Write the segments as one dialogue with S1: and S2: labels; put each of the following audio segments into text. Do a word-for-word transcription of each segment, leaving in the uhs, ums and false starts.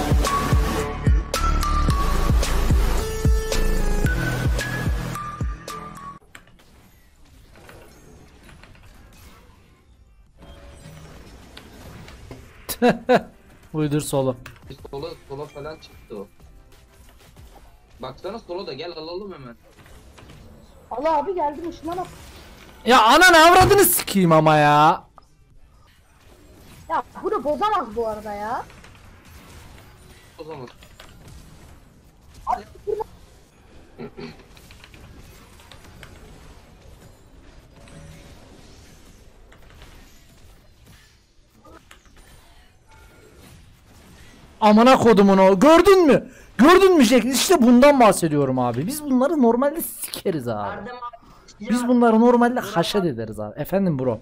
S1: Uydur solo.
S2: Bir sola sola falan çıktı o. Baksana sola da gel alalım hemen.
S3: Allah abi geldim ışınlanıp.
S1: Ya ananı avradını sikeyim ama ya.
S3: Ya bunu bozamaz bu arada ya.
S2: O zaman.
S3: Abi, burada-
S1: Amına kodumun o. Gördün mü? Gördün mü şekli? İşte bundan bahsediyorum abi. Biz bunları normalde sikeriz abi.
S4: Erdem abi.
S1: Biz
S4: Ya,
S1: bunları normalde haşet ederiz abi. Efendim bro.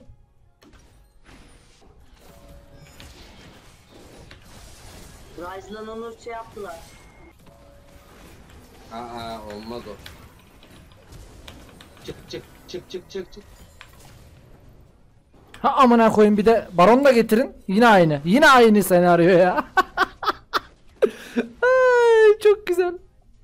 S4: Ryze'lan onu şey yaptılar.
S2: Aa olmaz o. Çık çık çık çık çık çık.
S1: Ha amına koyayım, bir de baron da getirin. Yine aynı. Yine aynı senaryo ya. Ay, çok güzel.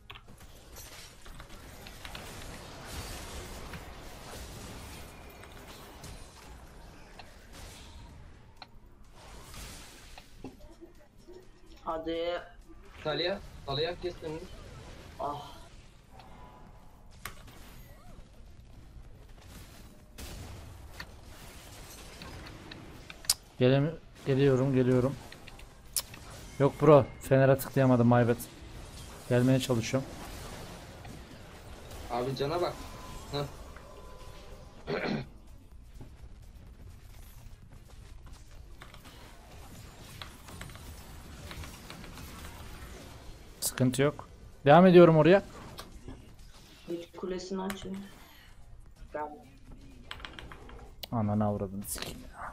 S4: Hadi.
S2: Talya, Talya kes önünü.
S4: Ah.
S1: Gelem geliyorum, geliyorum. Cık. Yok bro, Fener'e tıklayamadım, my bad. Gelmeye çalışıyorum.
S2: Abi cana bak. Heh.
S1: Sıkıntı yok. Devam ediyorum oraya.
S4: Hiç kulesini açın. Gel.
S1: Ananı avradını sikeyim ya.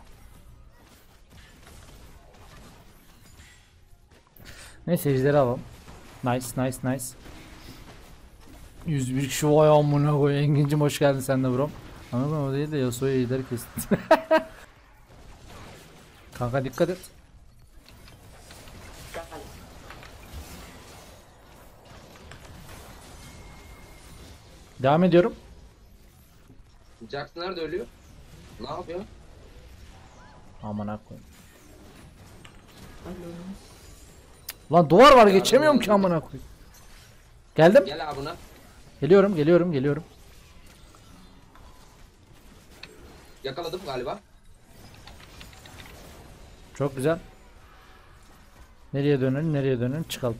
S1: Neyse ejderi alalım. Nice, nice, nice. yüz bir kişi, vay amına koy. Engin'cim hoş geldin sen de bro. Anladın o değil de Yasuo'ya ejderi kestin. Kanka dikkat et.
S4: Gel.
S1: Devam ediyorum.
S2: Jax nerede ölüyor? Ne yapıyor?
S1: Amına koyayım.
S4: Alo.
S1: Lan duvar var, geçemiyorum ki amına koyayım. Geldim.
S2: Gel abi buna.
S1: Geliyorum, geliyorum, geliyorum.
S2: Yakaladım galiba.
S1: Çok güzel. Nereye dönelim, nereye dönelim, çıkalım.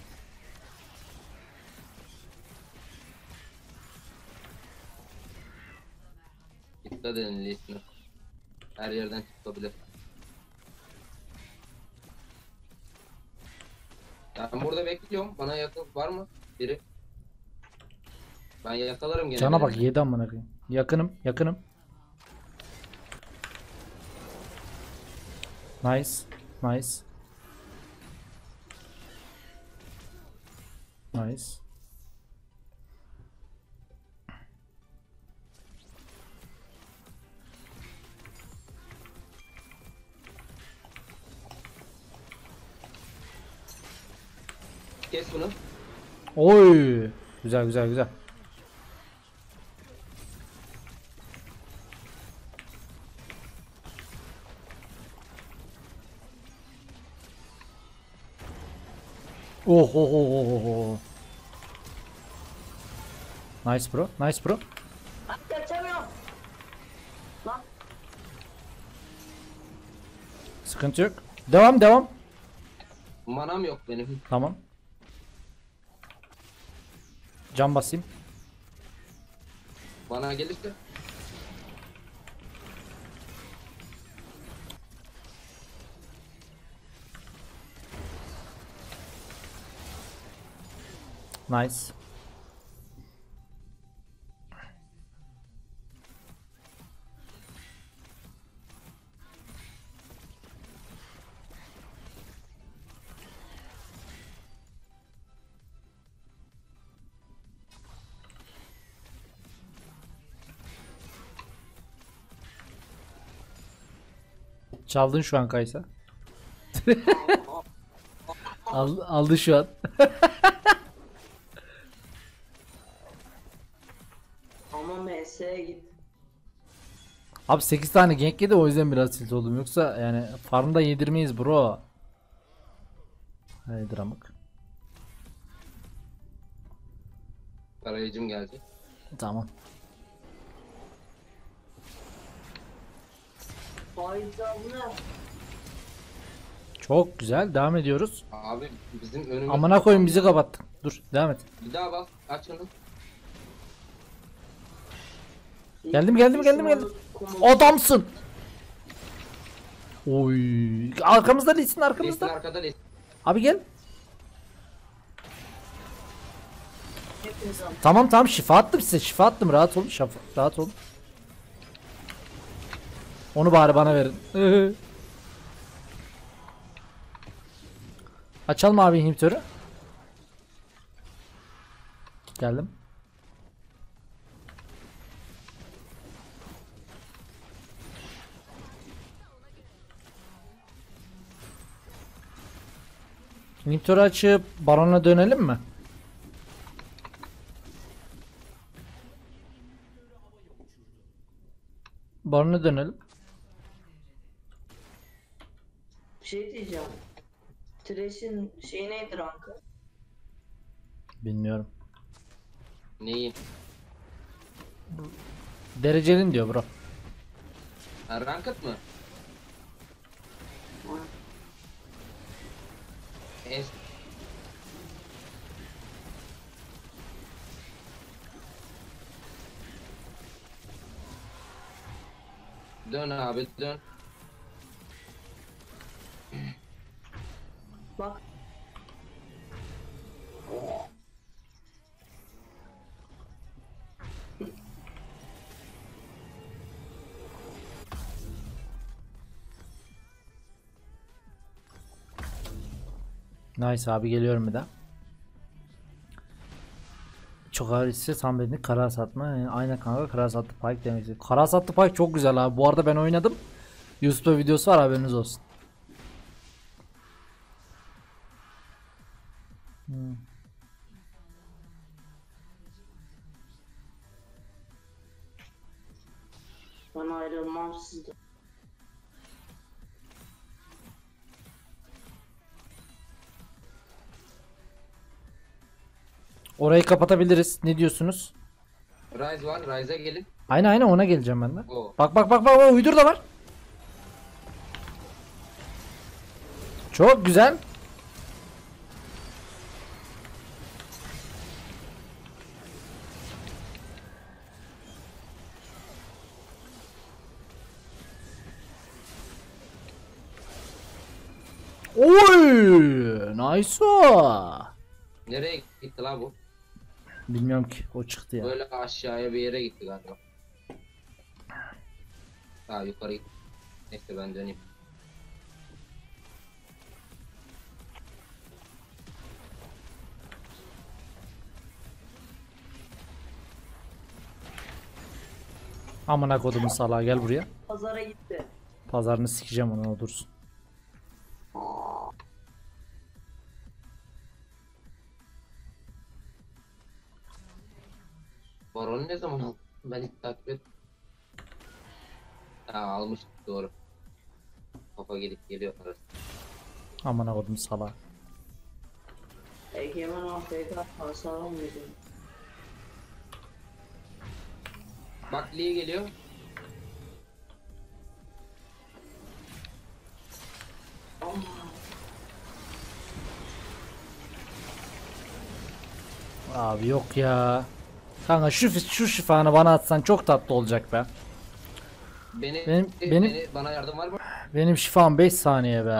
S2: Dikkat edin Lee'sine. Her yerden çıkabilir. Ben burada bekliyorum. Bana yakın var mı biri? Ben yakalarım gene.
S1: Cana bak,
S2: birini.
S1: yedi amına koyayım. Yakınım, yakınım. Nice, nice. Nice.
S2: Kes bunu.
S1: Oy! Güzel, güzel, güzel. Oh oh oh oh oh. Nice bro, nice bro.
S4: Ay, kaçamıyorum. Lan.
S1: Sıkıntı yok. Devam, devam.
S2: Manam yok benim.
S1: Tamam. Can basayım.
S2: Bana gelirse.
S1: Nice. Çaldın şu an Kaysa. Al, aldı şu an.
S4: Ama M S'ye git.
S1: Abi sekiz tane gank yedi, o yüzden biraz tilt oldum. Yoksa yani farmda yedirmeyiz bro. Haydi ramık.
S2: Tarayıcım gelecek.
S1: Tamam.
S4: Hayda bu ne?
S1: Çok güzel, devam ediyoruz.
S2: Abi bizim önümüz...
S1: Amına koyun, bizi kapattın. Dur, devam et.
S2: Bir daha bak. Aç onu.
S1: Geldim, geldim, geldim, geldim. Adamsın. Oy. Arkamızda Lee Sin,
S2: Lesin
S1: arkamızda.
S2: arkada Lesin.
S1: Abi gel.
S4: Hepiniz al.
S1: Tamam tamam, şifa attım size, şifa attım, rahat olun, şafa, rahat olun. Onu bari bana verin. Açalım abi inhibitörü. Geldim. İnhibitörü açıp barona dönelim mi? Barona dönelim.
S4: Bir şey diyeceğim. Thresh'in şey neydi rankı?
S1: Bilmiyorum.
S2: Neyi?
S1: Derecelin diyor bro.
S2: Ha, ranked mı? En... Dön abi dön.
S4: Bak.
S1: Nice abi, geliyorum bir daha. Çok ağır ise Sambed'in kara satma. Yani aynen kanka, kara sattı Pike demek istedim. Kara sattı Pike çok güzel abi. Bu arada ben oynadım. YouTube'da videosu var, haberiniz olsun. Hmm.
S4: Ben ayrılmam sizden.
S1: Orayı kapatabiliriz. Ne diyorsunuz?
S2: Rise var. Rise'a gelin.
S1: Aynen aynen, ona geleceğim ben de.
S2: Oo.
S1: Bak bak bak bak, uydur da var. Çok güzel. Oy! Nice o.
S2: Nereye gitti la bu?
S1: Bilmiyorum ki, o çıktı ya.
S2: Böyle aşağıya bir yere gitti galiba. Ha yukarı gitti. Neyse ben döneyim.
S1: Amına kodumun salağı, gel buraya.
S4: Pazara gitti.
S1: Pazarını sikeceğim, ona o dursun.
S2: Baron ne zaman aldı? Ben hiç takip et. Ha almış doğru. Kafa gelip geliyor arası.
S1: Amına kodum salağı.
S4: Egemen A F K hasar almıyor.
S2: Bak Lee geliyor.
S1: Abi yok ya. Kanka şu şu şifanı bana atsan çok tatlı olacak be.
S2: Beni,
S1: Benim-
S2: beni,
S1: benim-
S2: bana yardım var mı?
S1: Benim şifam beş saniye be.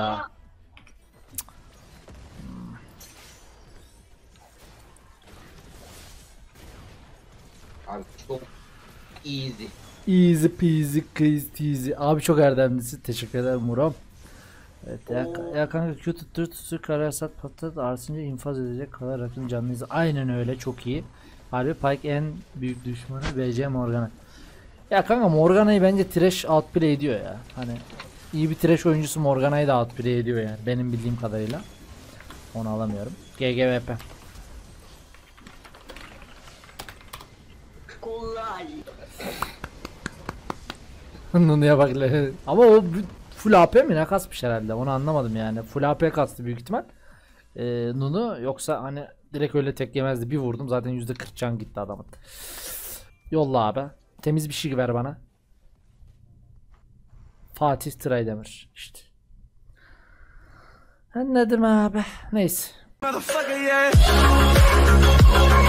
S2: Abi çok easy.
S1: Easy peasy kız teasy. Abi çok erdemlisin. Teşekkür ederim Muram. Evet ya, ya kanka Q tuttur tuttur kararsat patlat arsınca infaz edecek kadar rakın canlıyız. Aynen öyle, çok iyi. Harbi Pike en büyük düşmanı B C Morgana. Ya kanka Morgana'yı bence trash outplay ediyor ya. Hani iyi bir trash oyuncusu Morgana'yı da outplay ediyor yani benim bildiğim kadarıyla. Onu alamıyorum. G G V P.
S4: Kolay.
S1: Nunu'ya bak. le- Ama o bu- full A P mi ne kasmış herhalde. Onu anlamadım yani. Full A P kastı büyük ihtimal. Ee, Nunu yoksa hani direkt öyle tek yemezdi. Bir vurdum zaten yüzde kırk can gitti adamın. Yolla abi. Temiz bir şey ver bana. Fatih Traydemir işte. Anladım abi. Neyse.
S5: Motherfucker, yeah.